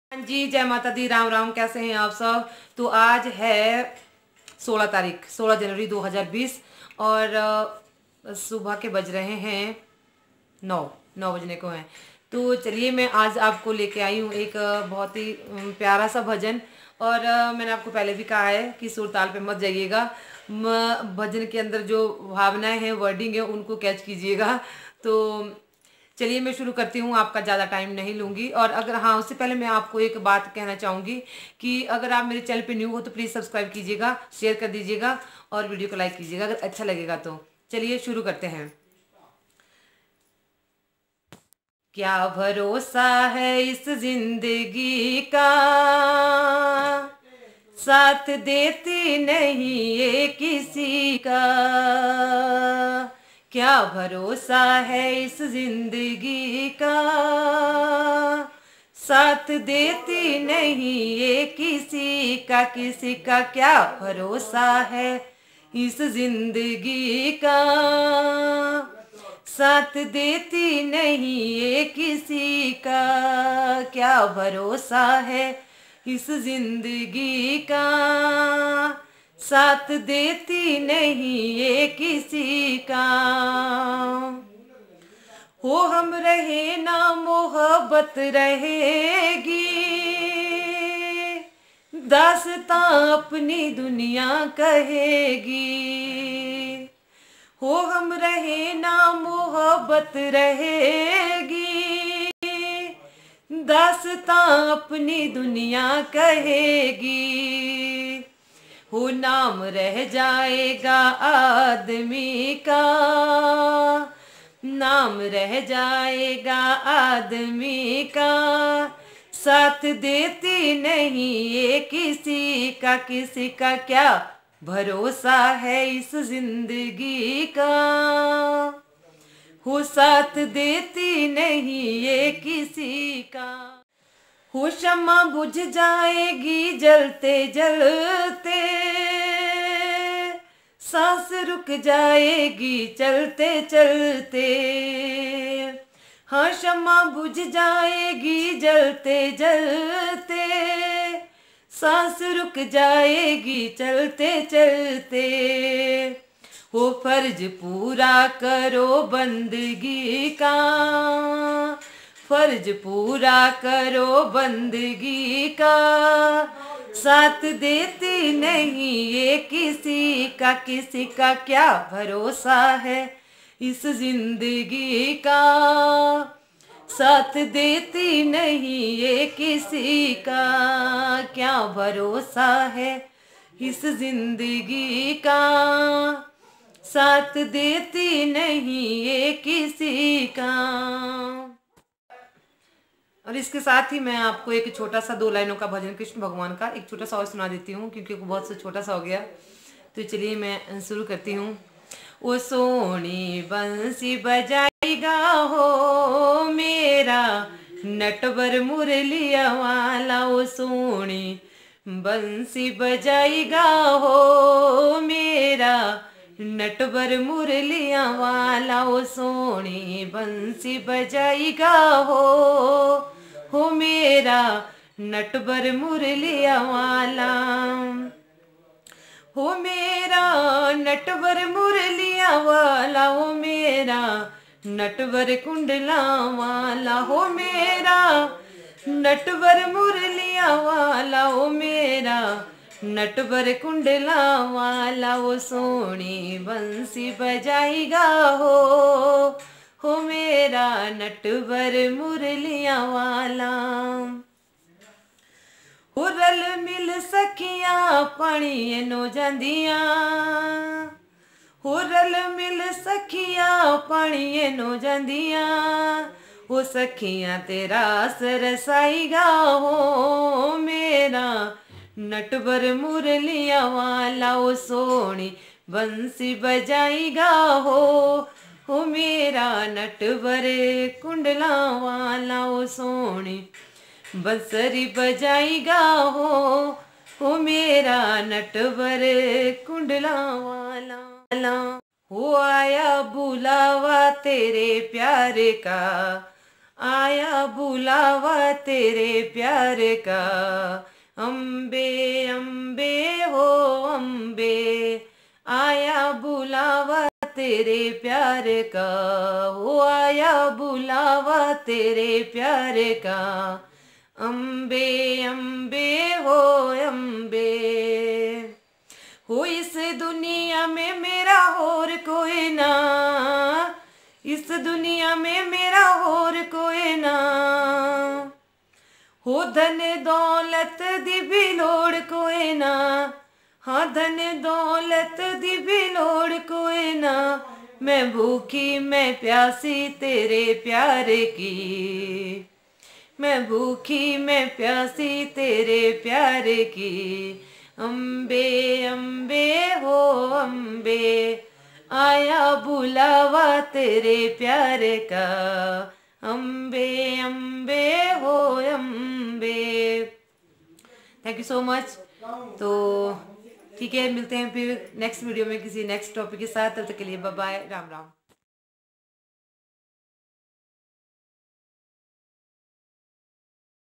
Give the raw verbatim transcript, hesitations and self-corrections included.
हाँ जी, जय माता दी, राम राम। कैसे हैं आप सब। तो आज है सोलह तारीख सोलह जनवरी दो हज़ार बीस और अ, सुबह के बज रहे हैं नौ नौ बजने को हैं। तो चलिए, मैं आज आपको लेके आई हूँ एक अ, बहुत ही अम, प्यारा सा भजन। और अ, मैंने आपको पहले भी कहा है कि सुर ताल पे मत जाइएगा। म- भजन के अंदर जो भावनाएं हैं, वर्डिंग है, उनको कैच कीजिएगा। तो चलिए मैं शुरू करती हूँ, आपका ज़्यादा टाइम नहीं लूँगी। और अगर हाँ, उससे पहले मैं आपको एक बात कहना चाहूँगी कि अगर आप मेरे चैनल पे न्यू हो तो प्लीज़ सब्सक्राइब कीजिएगा, शेयर कर दीजिएगा और वीडियो को लाइक कीजिएगा अगर अच्छा लगेगा तो। चलिए शुरू करते हैं। क्या भरोसा है इस जिंदगी का, साथ देती नहीं ये किसी का। क्या भरोसा है इस जिंदगी का, साथ देती नहीं ये किसी का। किसी का क्या भरोसा है इस जिंदगी का, साथ देती नहीं ये किसी का। क्या भरोसा है इस जिंदगी का, साथ देती नहीं ये किसी का। हो हम रहे ना मोहब्बत रहेगी, दास्तां अपनी दुनिया कहेगी। हो हम रहे ना मोहब्बत रहेगी, दास्तां अपनी दुनिया कहेगी। हो नाम रह जाएगा आदमी का, नाम रह जाएगा आदमी का। साथ देती नहीं ये किसी का। किसी का क्या भरोसा है इस जिंदगी का, हो साथ देती नहीं ये किसी का। हो शम्मा बुझ जाएगी जलते जलते, सांस रुक जाएगी चलते चलते। हाँ, शम्मा बुझ जाएगी जलते जलते, सांस रुक जाएगी चलते चलते। हो फर्ज पूरा करो बंदगी का, फर्ज पूरा करो बंदगी का। साथ देती नहीं ये किसी का। किसी का क्या भरोसा है इस जिंदगी का, साथ देती नहीं ये किसी का। क्या भरोसा है इस जिंदगी का, साथ देती नहीं ये किसी का। और इसके साथ ही मैं आपको एक छोटा सा दो लाइनों का भजन कृष्ण भगवान का एक छोटा सा और सुना देती हूँ, क्योंकि वो बहुत सा छोटा सा हो गया। तो चलिए मैं शुरू करती हूँ। ओ सोनी बंसी बजाएगा हो मेरा नटवर मुरलिया वाला। ओ सोनी बंसी बजाएगा हो मेरा नटवर मुरलिया वाला। ओ सोनी बंसी बजाएगा हो हो मेरा नटवर मुरलिया वाला। हो मेरा नटवर मुरलिया वाला, हो मेरा नटवर कुंडला वाला। हो मेरा नटवर मुरलिया वाला, हो मेरा नटवर कुंडला वाला। वो सोनी बंसी बजाएगा हो हो मेरा नटवर मुरलिया वाला। हो रल मिल सखियां पानी नो जांदियां, हो रल मिल सखियां पानी नो जांदियां। हो सखियां तेरा सरसाईगा हो मेरा नटवर मुरलिया वाला। ओ सोनी बंसी बजाएगा हो हो मेरा नटवर कुंडला वाला। ओ सोनी बंसरी बजाएगा हो हो मेरा नटवर कुंडला वाला। हो आया बुलावा तेरे प्यारे का, आया बुलावा तेरे प्यार का, अम्बे अम्बे हो अम्बे, आया बुलावा तेरे प्यार का, हो आया बुलावा तेरे प्यार का, अम्बे अम्बे हो अम्बे। हो इस दुनिया में मेरा और कोई ना, इस दुनिया में मेरा और कोई ना, हो धन दौलत दी भी लोड़ कोई ना, हाँ धन दौलत दी भी लोड़ कोई ना, मैं भूखी मैं प्यासी तेरे प्यार की, मैं भूखी मैं प्यासी तेरे प्यार की, अम्बे अम्बे हो अम्बे, आया बुलावा तेरे प्यार का, अम्बे अम्बे हो Ambe. Thank you so much. तो ठीक है, मिलते हैं फिर नेक्स्ट वीडियो में किसी नेक्स्ट टॉपिक के साथ। तब तक के लिए बाय बाय, राम राम।